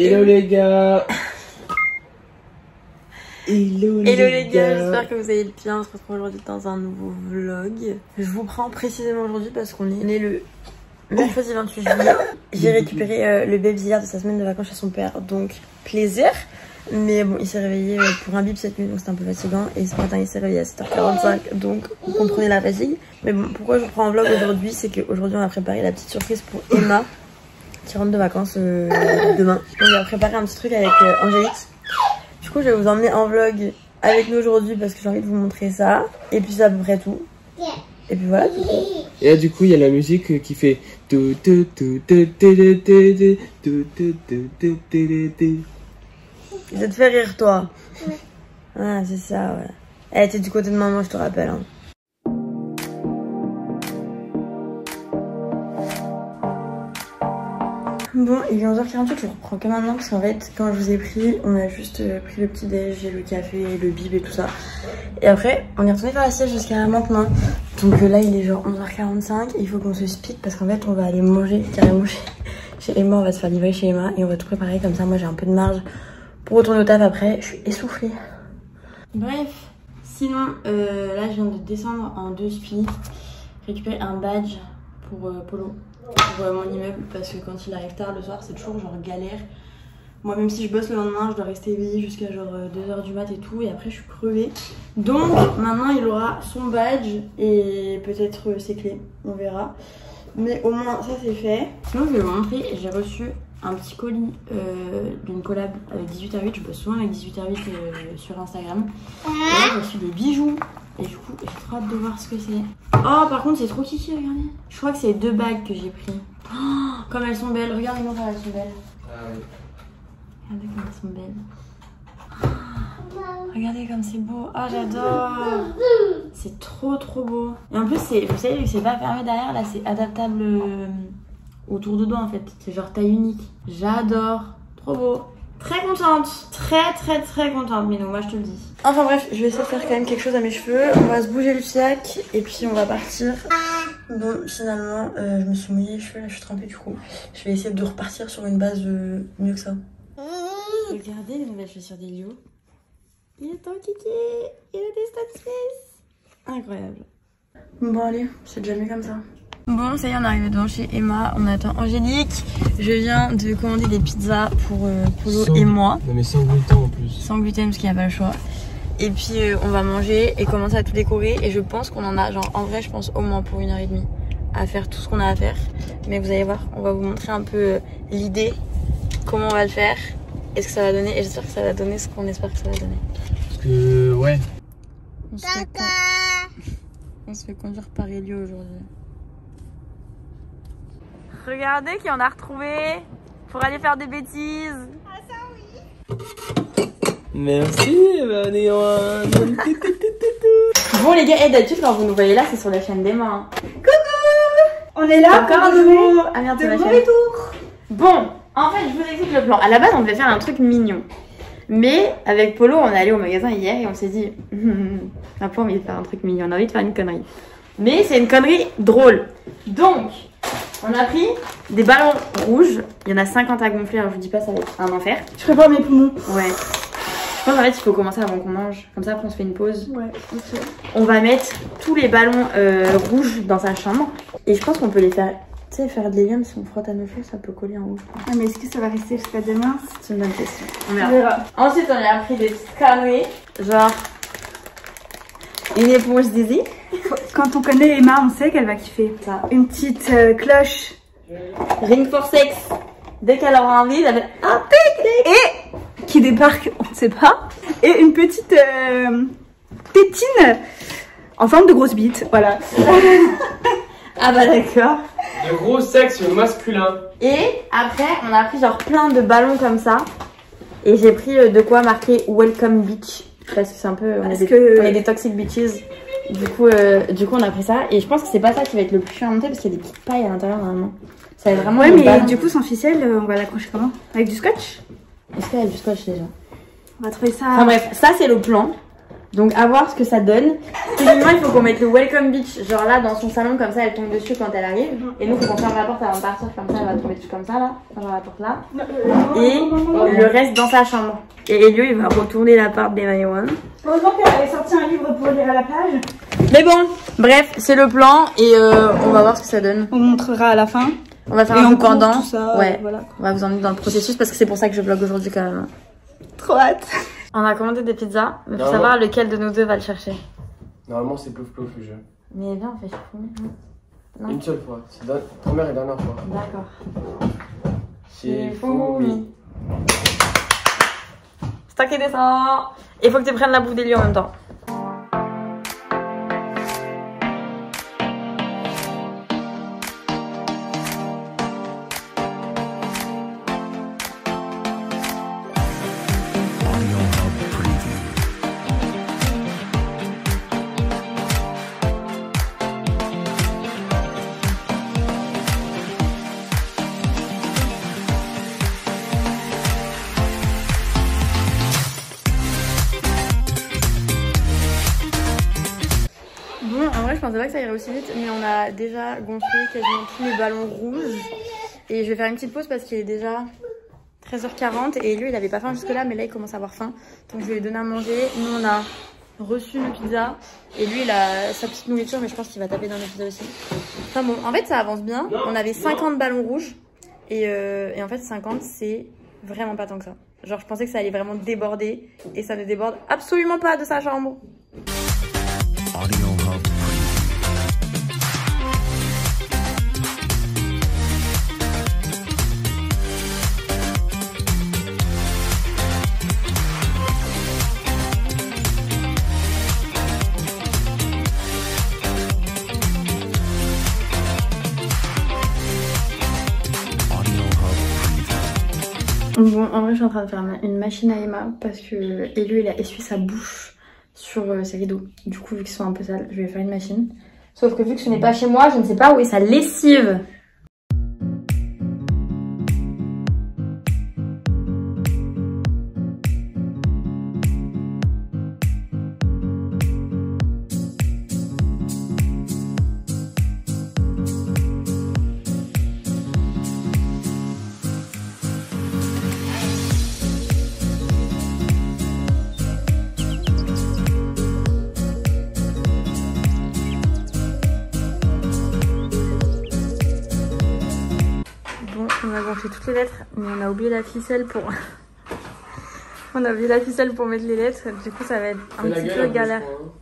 Hello les gars. Hello les gars, j'espère que vous allez bien. On se retrouve aujourd'hui dans un nouveau vlog. Je vous prends précisément aujourd'hui parce qu'on est né le mercredi 28 juillet. J'ai récupéré le bébé hier de sa semaine de vacances chez son père, donc plaisir. Mais bon, il s'est réveillé pour un bip cette nuit, donc c'était un peu fatigant. Et ce matin, il s'est réveillé à 7h45, donc vous comprenez la fatigue. Mais bon, pourquoi je vous prends un vlog aujourd'hui, c'est qu'aujourd'hui, on a préparé la petite surprise pour Emma, qui rentre de vacances demain. On lui a préparé un petit truc avec Angélique. Du coup, je vais vous emmener en vlog avec nous aujourd'hui parce que j'ai envie de vous montrer ça. Et puis, c'est à peu près tout. Et puis voilà. Et là, du coup, il y a la musique qui fait. Ça te fait rire, toi? Ouais. Ah, c'est ça, ouais. Elle était du côté de maman, je te rappelle. Hein. Bon, il est 11h48, je reprends que maintenant parce qu'en fait, quand je vous ai pris, on a juste pris le petit déj, le café, le bib et tout ça. Et après, on est retourné faire la sieste jusqu'à maintenant. Donc là, il est genre 11h45 et il faut qu'on se speed parce qu'en fait, on va aller manger carrément chez Emma. On va se faire livrer chez Emma et on va tout préparer comme ça. Moi, j'ai un peu de marge pour retourner au taf après. Je suis essoufflée. Bref, sinon, là, je viens de descendre en 2 filles, récupérer un badge pour Polo. Pour mon immeuble parce que quand il arrive tard le soir c'est toujours genre galère. Moi même si je bosse le lendemain je dois rester éveillée jusqu'à genre 2h du mat et tout et après je suis crevée. Donc maintenant il aura son badge et peut-être ses clés, on verra. Mais au moins ça c'est fait. Sinon je vais vous montrer, j'ai reçu un petit colis d'une collab avec 18h8, je bosse souvent avec 18h8 sur Instagram. Et là j'ai reçu des bijoux. Et du coup, j'ai trop hâte de voir ce que c'est. Oh, par contre, c'est trop kiki, regardez. Je crois que c'est 2 bagues que j'ai pris. Oh, comme elles sont belles. Regardez-moi comme elles sont belles. Ah oui. Regardez comme elles sont belles. Oh, regardez comme c'est beau. Oh, j'adore. C'est trop beau. Et en plus, vous savez, vu que c'est pas fermé derrière, là, c'est adaptable autour de doigts en fait. C'est genre taille unique. J'adore. Trop beau. Très contente, très contente, Minou, moi je te le dis. Enfin bref, je vais essayer de faire quand même quelque chose à mes cheveux. On va se bouger le fiac et puis on va partir. Bon, finalement, je me suis mouillée les cheveux, là je suis trempée du coup. Je vais essayer de repartir sur une base mieux que ça. Regardez les nouvelles chaussures d'Elio. Il est en kiki, il a des Stan Smith. Incroyable. Bon allez, c'est déjà mieux comme ça. Bon, ça y est, on est arrivé devant chez Emma, on attend Angélique. Je viens de commander des pizzas pour Polo et moi. Non mais sans gluten en plus. Sans gluten parce qu'il n'y a pas le choix. Et puis on va manger et commencer à tout décorer. Et je pense qu'on en a, genre en vrai je pense au moins pour 1h30 à faire tout ce qu'on a à faire. Mais vous allez voir, on va vous montrer un peu l'idée, comment on va le faire et ce que ça va donner. Et j'espère que ça va donner ce qu'on espère que ça va donner. Parce que ouais. On se fait conduire par Elio aujourd'hui. Regardez qui on a retrouvé pour aller faire des bêtises. Ah ça oui. Merci Néon. Bon les gars, et d'habitude quand vous nous voyez là c'est sur la chaîne d'Emma. Hein. Coucou. On est là encore un nouveau. Ah merde, c'est la chaîne. Retour. Bon, en fait je vous explique le plan. À la base on devait faire un truc mignon. Mais avec Polo on est allé au magasin hier et on s'est dit on n'a pas envie de faire un truc mignon, on a envie de faire une connerie. Mais c'est une connerie drôle. Donc on a pris des ballons rouges. Il y en a 50 à gonfler, alors je vous dis pas, ça va être un enfer. Je prépare mes poumons. Ouais. Je pense en fait il faut commencer avant qu'on mange. Comme ça après on se fait une pause. Ouais, ok. On va mettre tous les ballons rouges dans sa chambre. Et je pense qu'on peut les faire, tu sais, faire de l'hélium si on frotte à nos cheveux, ça peut coller en haut. Ah mais est-ce que ça va rester jusqu'à demain? C'est une bonne question. On verra. Ensuite on a pris des petites conneries. Genre une éponge Zizi. Quand on connaît Emma, on sait qu'elle va kiffer. Ça. Une petite cloche. Ring for sex. Dès qu'elle aura envie, elle fait un tic. Et qui débarque, on ne sait pas. Et une petite tétine en forme de grosse bite. Voilà. Ah bah d'accord. De gros sexe masculin. Et après, on a pris genre plein de ballons comme ça. Et j'ai pris de quoi marquer Welcome Beach. Parce que c'est un peu... On est des toxic bitches. Du coup, on a pris ça. Et je pense que c'est pas ça qui va être le plus chiant à monter parce qu'il y a des petites pailles à l'intérieur normalement. Ça va être vraiment... Ouais, mais du coup, sans ficelle, on va l'accrocher comment? Avec du scotch? Est-ce qu'il y a du scotch déjà? On va trouver ça... Enfin bref, ça c'est le plan. Donc à voir ce que ça donne. Techniquement il faut qu'on mette le welcome beach genre là dans son salon comme ça elle tombe dessus quand elle arrive. Et nous faut qu'on ferme la porte avant de partir comme ça elle va tomber dessus comme ça là. Genre la porte là. Et le reste dans sa chambre. Et Elio il va retourner l'appart d'Emma One. Heureusement qu'elle avait sorti un livre pour lire à la plage. Mais bon, bref c'est le plan et on va voir ce que ça donne. On montrera à la fin. On va faire un peu pendant. Tout ça, ouais. Voilà. On va vous emmener dans le processus parce que c'est pour ça que je vlog aujourd'hui quand même. Trop hâte. On a commandé des pizzas, mais faut Non. savoir lequel de nous deux va le chercher. Normalement, c'est plouf plouf le jeu. Mais viens, on fait chiffonner. Non. Une seule fois. C'est première et dernière fois. D'accord. Shifumi. C'est toi qui descends. Il faut que tu prennes la bouffe des lieux en même temps. Bon, en vrai, je pensais pas que ça irait aussi vite, mais on a déjà gonflé quasiment tous les ballons rouges. Et je vais faire une petite pause parce qu'il est déjà 13h40 et lui, il avait pas faim jusque là, mais là, il commence à avoir faim. Donc, je vais lui donner à manger. Nous, on a reçu nos pizzas et lui, il a sa petite nourriture, mais je pense qu'il va taper dans nos pizzas aussi. Enfin bon, en fait, ça avance bien. On avait 50 ballons rouges et en fait, 50, c'est vraiment pas tant que ça. Genre, je pensais que ça allait vraiment déborder et ça ne déborde absolument pas de sa chambre. Bon, en vrai, je suis en train de faire une machine à Emma parce que Elio, il a essuyé sa bouche sur ses rideaux. Du coup, vu qu'ils sont un peu sales, je vais faire une machine. Sauf que vu que ce n'est pas chez moi, je ne sais pas où est sa lessive. On a gonflé toutes les lettres, mais on a oublié la ficelle pour... on a oublié la ficelle pour mettre les lettres, du coup ça va être un petit peu galère.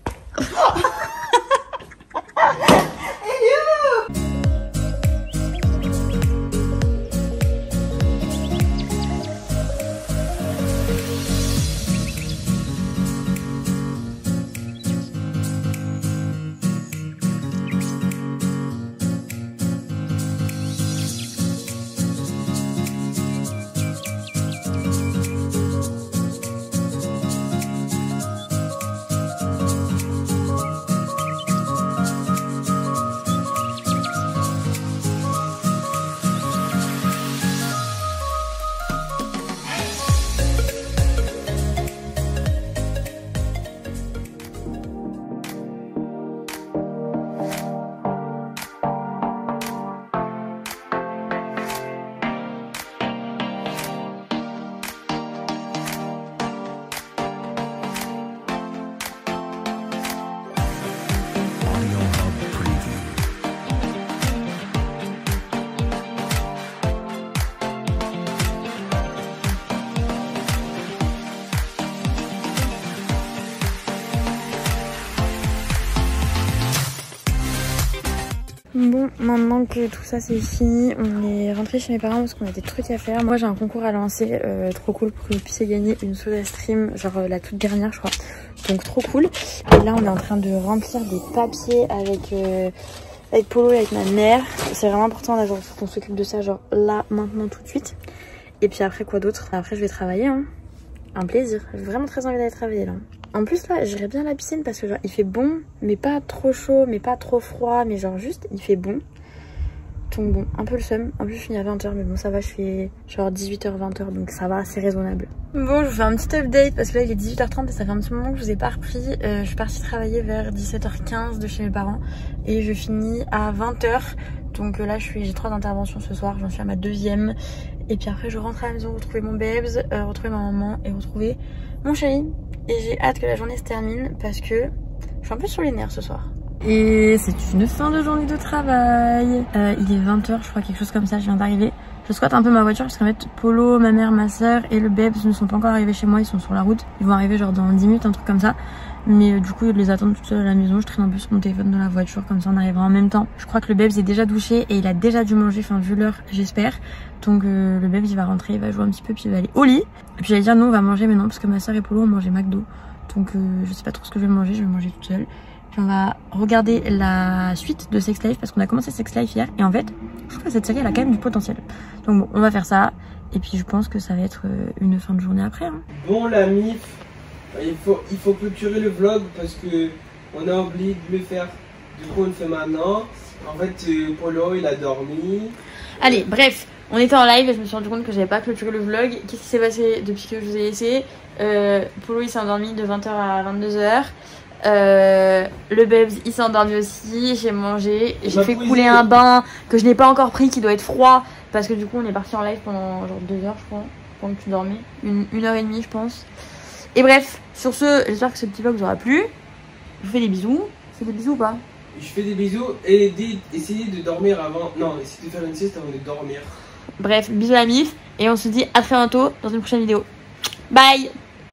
Bon, maintenant que tout ça c'est fini, on est rentré chez mes parents parce qu'on a des trucs à faire. Moi j'ai un concours à lancer, trop cool pour que vous puissiez gagner une Soda Stream, genre la toute dernière je crois. Donc trop cool. Et là on est en train de remplir des papiers avec Polo et avec ma mère. C'est vraiment important là, genre qu'on s'occupe de ça genre là, maintenant, tout de suite. Et puis après quoi d'autre? Après je vais travailler hein. Un plaisir, j'ai vraiment très envie d'aller travailler là. En plus là j'irais bien à la piscine parce que genre il fait bon, mais pas trop chaud, mais pas trop froid, mais genre juste il fait bon. Donc bon, un peu le seum. En plus je finis à 20h mais bon ça va, je fais genre 18h 20h donc ça va, c'est raisonnable. Bon, je vous fais un petit update parce que là il est 18h30 et ça fait un petit moment que je vous ai pas repris. Je suis partie travailler vers 17h15 de chez mes parents et je finis à 20h. Donc là j'ai 3 interventions ce soir, j'en suis à ma 2e. Et puis après je rentre à la maison retrouver mon babes, retrouver ma maman et retrouver mon chéri. Et j'ai hâte que la journée se termine parce que je suis un peu sur les nerfs ce soir. Et c'est une fin de journée de travail. Il est 20h je crois, quelque chose comme ça, je viens d'arriver. Je squatte un peu ma voiture parce qu'en fait Polo, ma mère, ma soeur et le babes ne sont pas encore arrivés chez moi, ils sont sur la route. Ils vont arriver genre dans 10 minutes, un truc comme ça. Mais du coup je les attends toute seule à la maison, je traîne un peu sur mon téléphone dans la voiture, comme ça on arrivera en même temps. Je crois que le babes est déjà douché et il a déjà dû manger, enfin vu l'heure j'espère. Donc le babes il va rentrer, il va jouer un petit peu puis il va aller au lit. Et puis j'allais dire nous on va manger mais non parce que ma soeur et Polo ont mangé McDo. Donc je sais pas trop ce que je vais manger toute seule. Puis on va regarder la suite de Sex Life parce qu'on a commencé Sex Life hier et en fait je trouve que cette série elle a quand même du potentiel. Donc bon on va faire ça et puis je pense que ça va être une fin de journée après hein. Bon la mif, il faut clôturer le vlog parce que on a oublié de le faire. Du coup on le fait maintenant. En fait Polo il a dormi. Allez bref, on était en live et je me suis rendu compte que j'avais pas clôturé le vlog. Qu'est-ce qui s'est passé depuis que je vous ai laissé? Polo il s'est endormi de 20h à 22h. Le babes il s'est endormi aussi, j'ai mangé, j'ai fait couler un bain que je n'ai pas encore pris qui doit être froid parce que du coup on est parti en live pendant genre 2 heures je crois, pendant que tu dormais, une heure et demie je pense. Et bref, sur ce, j'espère que ce petit vlog vous aura plu. Je vous fais des bisous. Fais des bisous ou pas? Je fais des bisous et essayez de dormir avant. Non, essayez de faire une sieste avant de dormir. Bref, bisous à la mif et on se dit à très bientôt dans une prochaine vidéo. Bye.